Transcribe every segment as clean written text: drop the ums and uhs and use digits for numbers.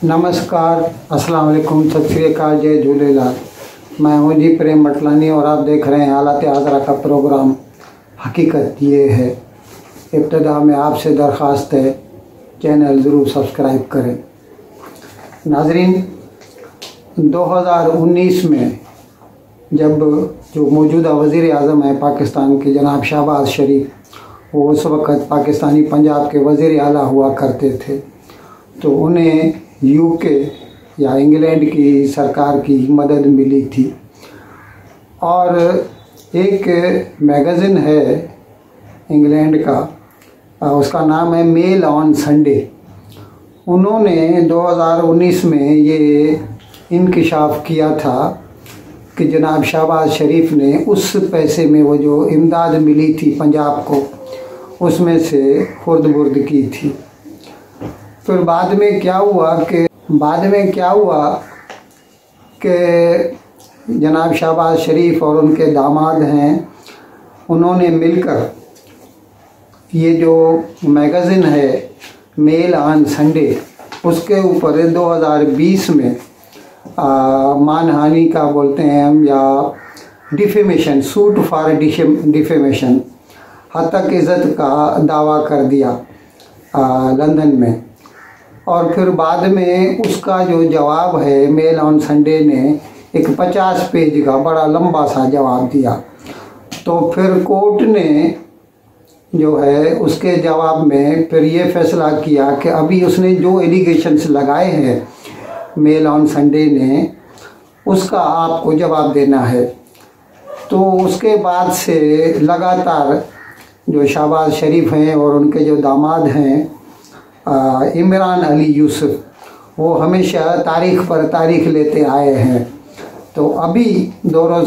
नमस्कार, अस्सलाम वालेकुम, सत श्री अकाल, जय झूलेलाल। मैं हूं जी प्रेम मटलानी और आप देख रहे हैं हालात हाज़रा का प्रोग्राम। हकीकत ये है, इब्तिदा में आपसे दरख्वास्त है चैनल ज़रूर सब्सक्राइब करें। नाजरीन, 2019 में जब जो मौजूदा वज़ीर आज़म है पाकिस्तान के जनाब शहबाज शरीफ, वो उस वक़्त पाकिस्तानी पंजाब के वज़ीर आला हुआ करते थे, तो उन्हें यूके या इंग्लैंड की सरकार की मदद मिली थी। और एक मैगज़ीन है इंग्लैंड का, उसका नाम है मेल ऑन संडे। उन्होंने 2019 में ये इंकिशाफ किया था कि जनाब शहबाज शरीफ ने उस पैसे में वो जो इमदाद मिली थी पंजाब को, उसमें से खुर्द-बुर्द की थी। फिर बाद में क्या हुआ कि जनाब शहबाज शरीफ और उनके दामाद हैं, उन्होंने मिलकर ये जो मैगज़ीन है मेल ऑन संडे, उसके ऊपर 2020 में मानहानि का बोलते हैं हम, या डिफेमेशन, सूट फॉर डिफेमेशन, हतक इज़्ज़त का दावा कर दिया लंदन में। और फिर बाद में उसका जो जवाब है, मेल ऑन संडे ने एक 50 पेज का बड़ा लंबा सा जवाब दिया। तो फिर कोर्ट ने जो है उसके जवाब में फिर ये फैसला किया कि अभी उसने जो एलिगेशंस लगाए हैं मेल ऑन संडे ने, उसका आपको जवाब देना है। तो उसके बाद से लगातार जो शहबाज शरीफ हैं और उनके जो दामाद हैं इमरान अली यूसुफ, वो हमेशा तारीख पर तारीख लेते आए हैं। तो अभी 2 रोज़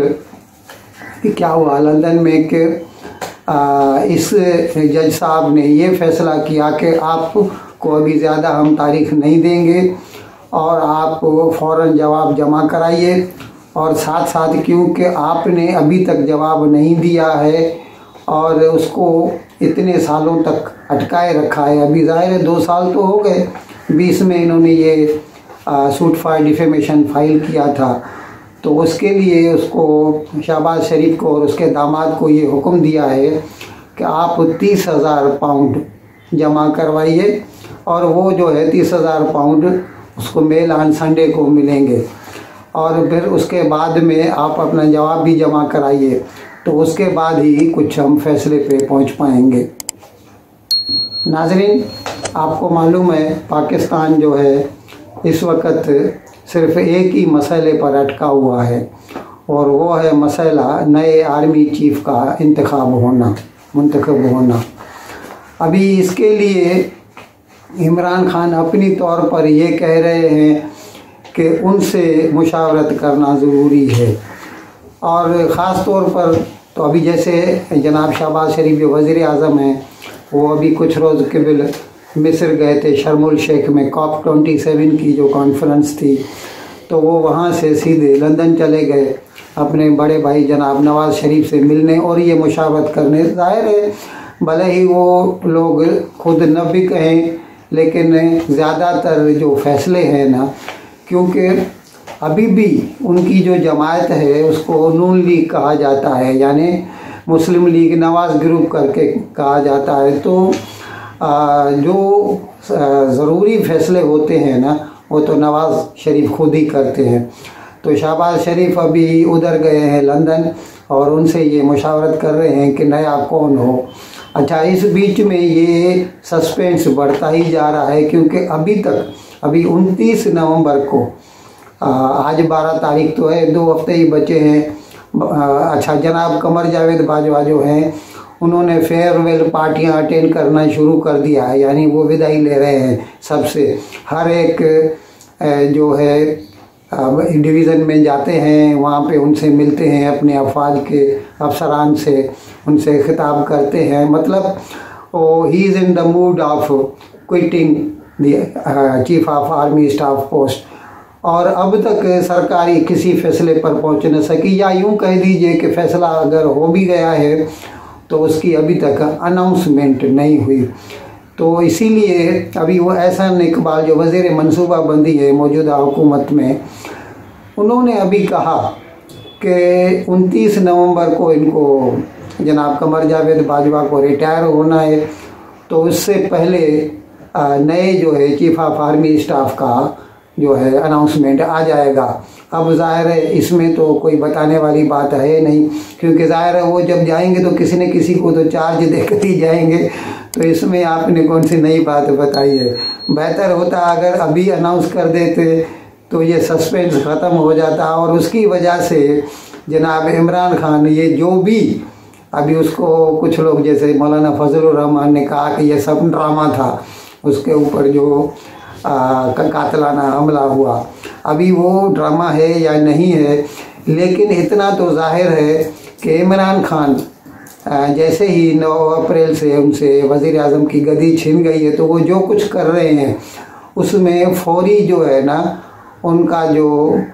कबल क्या हुआ लंदन में कि इस जज साहब ने ये फैसला किया कि आपको अभी ज़्यादा हम तारीख नहीं देंगे और आप फ़ौरन जवाब जमा कराइए। और साथ साथ क्योंकि आपने अभी तक जवाब नहीं दिया है और उसको इतने सालों तक अटकाए रखा है, अभी ज़ाहिर है 2 साल तो हो गए, 20 में इन्होंने ये सूट फॉर डिफेमेशन फाइल किया था, तो उसके लिए उसको शहबाज शरीफ को और उसके दामाद को ये हुक्म दिया है कि आप 30,000 पाउंड जमा करवाइए और वो जो है 30,000 पाउंड उसको मेल ऑन संडे को मिलेंगे। और फिर उसके बाद में आप अपना जवाब भी जमा कराइए, तो उसके बाद ही कुछ हम फैसले पे पहुंच पाएंगे। नाजरीन, आपको मालूम है पाकिस्तान जो है इस वक्त सिर्फ एक ही मसले पर अटका हुआ है, और वो है मसला नए आर्मी चीफ का मुंतखब होना। अभी इसके लिए इमरान खान अपनी तौर पर ये कह रहे हैं कि उनसे मुशावरत करना ज़रूरी है। और ख़ास तौर पर तो अभी जैसे जनाब शहबाज शरीफ जो वज़ीर आज़म हैं, वो अभी कुछ रोज़ कबल मिस्र गए थे, शर्म उल शेख में COP 27 की जो कॉन्फ्रेंस थी, तो वो वहाँ से सीधे लंदन चले गए अपने बड़े भाई जनाब नवाज़ शरीफ से मिलने और ये मुशावरत करने। ज़ाहिर है भले ही वो लोग खुद न भी कहें, लेकिन ज़्यादातर जो फ़ैसले हैं ना, क्योंकि अभी भी उनकी जो जमात है उसको नून लीग कहा जाता है, यानी मुस्लिम लीग नवाज़ ग्रुप करके कहा जाता है। तो जो ज़रूरी फ़ैसले होते हैं ना, वो तो नवाज़ शरीफ खुद ही करते हैं। तो शहबाज शरीफ अभी उधर गए हैं लंदन और उनसे ये मुशावरत कर रहे हैं कि नया कौन हो। अच्छा, इस बीच में ये सस्पेंस बढ़ता ही जा रहा है, क्योंकि अभी 29 नवंबर को, आज 12 तारीख तो है, 2 हफ्ते ही बचे हैं। अच्छा, जनाब कमर जावेद बाजवा जो हैं, उन्होंने फेयरवेल पार्टियां अटेंड करना शुरू कर दिया है, यानी वो विदाई ले रहे हैं सबसे। हर एक जो है डिवीज़न में जाते हैं, वहाँ पे उनसे मिलते हैं, अपने अफवाज के अफसरान से उनसे खिताब करते हैं। मतलब ही is in the mood of quitting the chief of army staff post. और अब तक सरकारी किसी फैसले पर पहुंच न सकी, या यूं कह दीजिए कि फैसला अगर हो भी गया है तो उसकी अभी तक अनाउंसमेंट नहीं हुई। तो इसीलिए अभी वो एहसान इकबाल जो वज़ीर मनसूबाबंदी है मौजूदा हुकूमत में, उन्होंने अभी कहा कि 29 नवंबर को इनको जनाब कमर जावेद बाजवा को रिटायर होना है, तो उससे पहले नए जो है चीफ ऑफ आर्मी स्टाफ का जो है अनाउंसमेंट आ जाएगा। अब ज़ाहिर है इसमें तो कोई बताने वाली बात है नहीं, क्योंकि ज़ाहिर है वो जब जाएंगे तो किसी न किसी को तो चार्ज देकर ही जाएंगे, तो इसमें आपने कौन सी नई बात बताई है। बेहतर होता अगर अभी अनाउंस कर देते तो ये सस्पेंस ख़त्म हो जाता, और उसकी वजह से जनाब इमरान खान ये जो भी अभी उसको कुछ लोग जैसे मौलाना फजलुर रहमान ने कहा कि ये सब ड्रामा था, उसके ऊपर जो कातलाना हमला हुआ, अभी वो ड्रामा है या नहीं है, लेकिन इतना तो जाहिर है कि इमरान खान जैसे ही 9 अप्रैल से उनसे वज़ीर आज़म की गद्दी छिन गई है, तो वो जो कुछ कर रहे हैं उसमें फौरी जो है ना उनका जो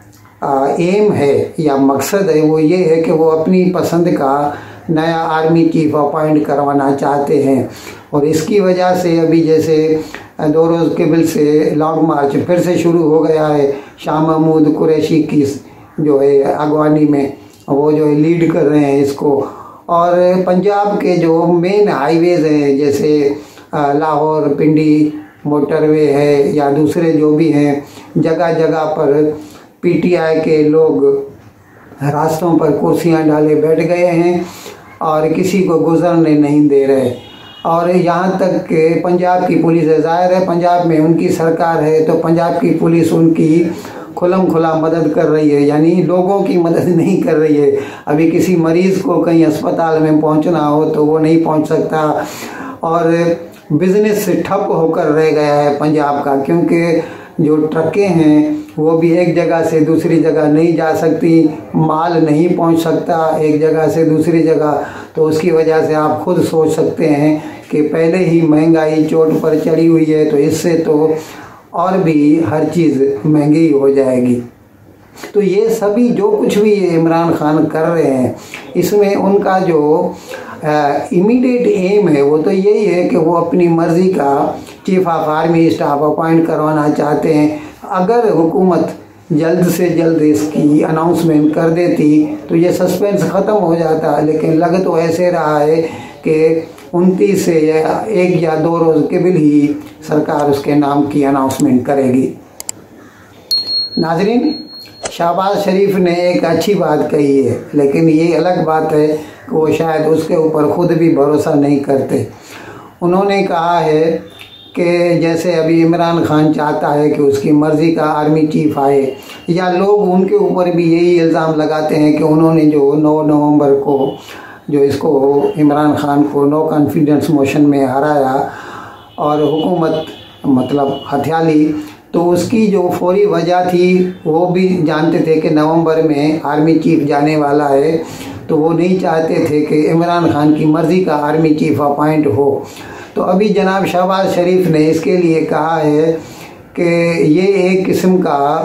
एम है या मकसद है वो ये है कि वो अपनी पसंद का नया आर्मी चीफ अपॉइंट करवाना चाहते हैं। और इसकी वजह से अभी जैसे 2 रोज़ केबल से लॉन्ग मार्च फिर से शुरू हो गया है, शाह महमूद कुरैशी की जो है अगवानी में वो जो है लीड कर रहे हैं इसको। और पंजाब के जो मेन हाईवेज़ हैं जैसे लाहौर पिंडी मोटरवे है या दूसरे जो भी हैं, जगह जगह पर पीटीआई के लोग रास्तों पर कुर्सियां डाले बैठ गए हैं और किसी को गुजरने नहीं दे रहे। और यहाँ तक कि पंजाब की पुलिस है, ज़ाहिर है पंजाब में उनकी सरकार है, तो पंजाब की पुलिस उनकी खुलम खुला मदद कर रही है, यानी लोगों की मदद नहीं कर रही है। अभी किसी मरीज़ को कहीं अस्पताल में पहुँचना हो तो वो नहीं पहुँच सकता, और बिज़नेस ठप होकर रह गया है पंजाब का, क्योंकि जो ट्रकें हैं वो भी एक जगह से दूसरी जगह नहीं जा सकती, माल नहीं पहुंच सकता एक जगह से दूसरी जगह। तो उसकी वजह से आप खुद सोच सकते हैं कि पहले ही महंगाई चोट पर चढ़ी हुई है, तो इससे तो और भी हर चीज़ महंगी हो जाएगी। तो ये सभी जो कुछ भी इमरान खान कर रहे हैं, इसमें उनका जो इमीडिएट एम है वो तो यही है कि वो अपनी मर्ज़ी का chief of army staff appoint करवाना चाहते हैं। अगर हुकूमत जल्द से जल्द इसकी अनाउंसमेंट कर देती तो ये सस्पेंस ख़त्म हो जाता, लेकिन लग तो ऐसे रहा है कि 29 से या 1 या 2 रोज़ के बिल ही सरकार उसके नाम की अनाउंसमेंट करेगी। नाजरीन, शहबाज शरीफ ने एक अच्छी बात कही है, लेकिन ये अलग बात है कि वो शायद उसके ऊपर ख़ुद भी भरोसा नहीं करते। उन्होंने कहा है कि जैसे अभी इमरान खान चाहता है कि उसकी मर्ज़ी का आर्मी चीफ आए, या लोग उनके ऊपर भी यही इल्ज़ाम लगाते हैं कि उन्होंने जो 9 नवंबर को जो इसको इमरान खान को नो कॉन्फिडेंस मोशन में हराया और हुकूमत मतलब हथिया ली, तो उसकी जो फौरी वजह थी वो भी जानते थे कि नवंबर में आर्मी चीफ जाने वाला है, तो वो नहीं चाहते थे कि इमरान खान की मर्ज़ी का आर्मी चीफ अपॉइंट हो। तो अभी जनाब शहबाज शरीफ ने इसके लिए कहा है कि ये एक किस्म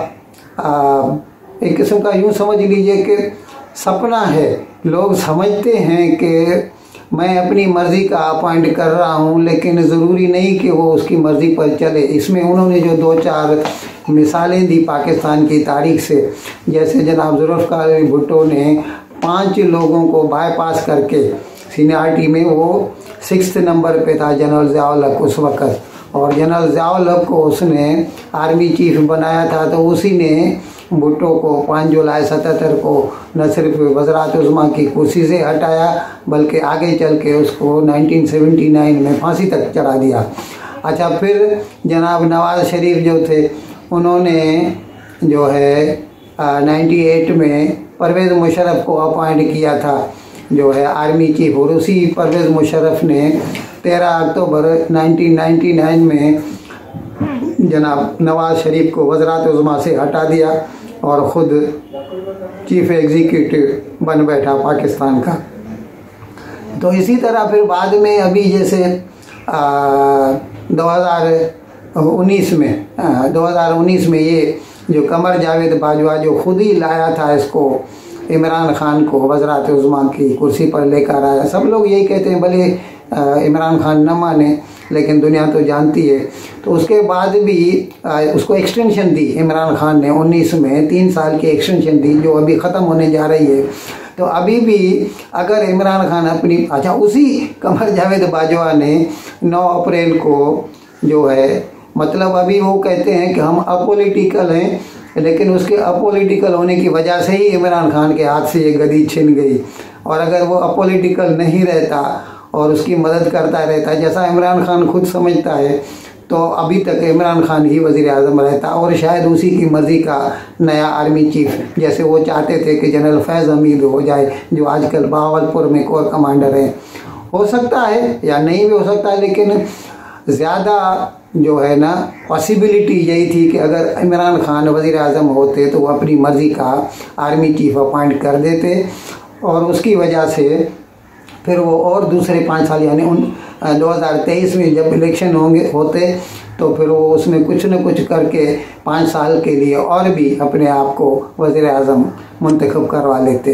का यूँ समझ लीजिए कि सपना है। लोग समझते हैं कि मैं अपनी मर्ज़ी का अपॉइंट कर रहा हूँ, लेकिन ज़रूरी नहीं कि वो उसकी मर्ज़ी पर चले। इसमें उन्होंने जो 2-4 मिसालें दी पाकिस्तान की तारीख से, जैसे जनाब जुल्फ़िकार अली भुट्टो ने 5 लोगों को बाईपास करके सीनियरिटी में वो 6th नंबर पे था जनरल ज़ियाउल हक उस वक़्त, और जनरल ज़ियाउल हक को उसने आर्मी चीफ बनाया था, तो उसी ने भुट्टो को 5 जुलाई 77 को न सिर्फ वज़रात उज़्मा की कुर्सी से हटाया, बल्कि आगे चल के उसको 1979 में फांसी तक चढ़ा दिया। अच्छा, फिर जनाब नवाज़ शरीफ जो थे उन्होंने जो है 98 में परवेज़ मुशर्रफ को अपॉइंट किया था जो है आर्मी चीफ, और उसी परवेज़ मुशर्रफ ने 13 अक्टूबर 1999 में जनाब नवाज़ शरीफ को वज़रात उज़्मा से हटा दिया और ख़ुद चीफ एग्जीक्यूटिव बन बैठा पाकिस्तान का। तो इसी तरह फिर बाद में अभी जैसे 2019 में ये जो कमर जावेद बाजवा जो खुद ही लाया था इसको इमरान खान को वज़रात उज़्मा की कुर्सी पर लेकर आया। सब लोग यही कहते हैं, भले इमरान खान न माने, लेकिन दुनिया तो जानती है। तो उसके बाद भी उसको एक्सटेंशन दी इमरान खान ने 19 में 3 साल की एक्सटेंशन दी, जो अभी ख़त्म होने जा रही है। तो अभी भी अगर इमरान खान अपनी उसी कमर जावेद बाजवा ने 9 अप्रैल को जो है, मतलब अभी वो कहते हैं कि हम अपॉलिटिकल हैं, लेकिन उसके अपॉलिटिकल होने की वजह से ही इमरान खान के हाथ से ये गद्दी छिन गई। और अगर वो अपॉलिटिकल नहीं रहता और उसकी मदद करता रहता, जैसा इमरान खान खुद समझता है, तो अभी तक इमरान खान ही वज़ीर आज़म रहता और शायद उसी की मर्ज़ी का नया आर्मी चीफ, जैसे वो चाहते थे कि जनरल फैज़ हमीद हो जाए, जो आजकल बहावलपुर में कोर कमांडर हैं। हो सकता है या नहीं भी हो सकता है, लेकिन ज़्यादा जो है ना पॉसिबिलिटी यही थी कि अगर इमरान खान वज़ीर आज़म होते तो वो अपनी मर्ज़ी का आर्मी चीफ अपॉइंट कर देते, और उसकी वजह से फिर वो और दूसरे 5 साल यानी 2023 में जब इलेक्शन होते तो फिर वो उसमें कुछ न कुछ करके 5 साल के लिए और भी अपने आप को वज़ीर आज़म मुंतखब करवा लेते।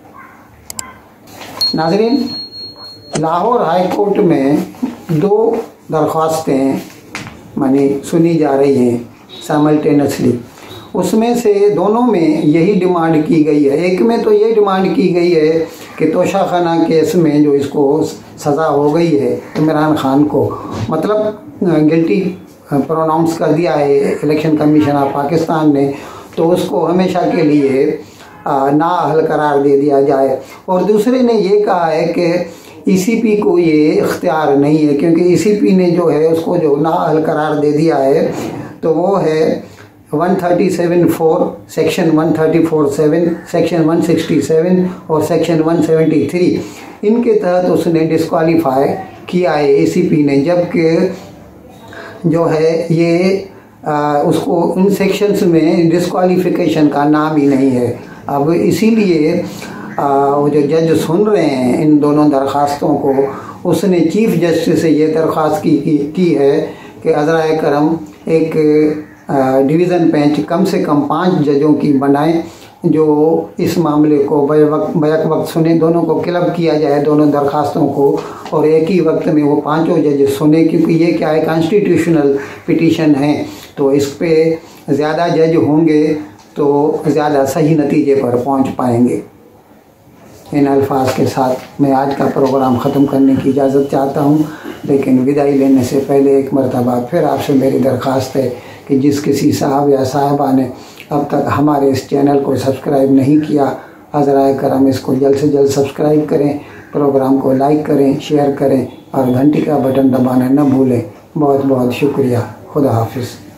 नाज़रीन, लाहौर हाई कोर्ट में 2 दरख्वास्तें मानी सुनी जा रही हैं साइमल्टेनियसली। उसमें से दोनों में यही डिमांड की गई है। एक में तो ये डिमांड की गई है कि तोशाखाना केस में जो इसको सज़ा हो गई है इमरान खान को, मतलब गिल्टी प्रोनाउंस कर दिया है इलेक्शन कमीशन ऑफ पाकिस्तान ने, तो उसको हमेशा के लिए नाअहल करार दे दिया जाए। और दूसरे ने ये कहा है कि ईसीपी को ये इख्तियार नहीं है, क्योंकि ईसीपी ने जो है उसको जो नाअहल करार दे दिया है तो वो है 137(4), सेक्शन 134(7), सेक्शन 167 और सेक्शन 173। इनके तहत उसने डिस्क्वालीफाई किया है ईसीपी ने, जबकि जो है ये उसको इन सेक्शंस में डिस्क्वालिफिकेशन का नाम ही नहीं है। अब इसीलिए वो जो जज सुन रहे हैं इन दोनों दरख्वास्तों को, उसने चीफ जस्टिस से ये दरख्वास्त की है कि अज़राए करम एक डिवीज़न बेंच कम से कम 5 जजों की बनाएं, जो इस मामले को बैक वक्त सुने, दोनों को क्लब किया जाए दोनों दरख्वास्तों को, और एक ही वक्त में वो 5 जज सुने, क्योंकि ये क्या है कॉन्स्टिट्यूशनल पिटीशन है, तो इस पे ज़्यादा जज होंगे तो ज़्यादा सही नतीजे पर पहुंच पाएंगे। इन अल्फाज के साथ मैं आज का प्रोग्राम ख़त्म करने की इजाज़त चाहता हूँ, लेकिन विदाई लेने से पहले एक मरतबा फिर आपसे मेरी दरख्वास्त है कि जिस किसी साहब या साहिबा ने अब तक हमारे इस चैनल को सब्सक्राइब नहीं किया, अज़राए करम इसको जल्द से जल्द सब्सक्राइब करें, प्रोग्राम को लाइक करें, शेयर करें और घंटी का बटन दबाना न भूलें। बहुत बहुत शुक्रिया। खुदा हाफिज़।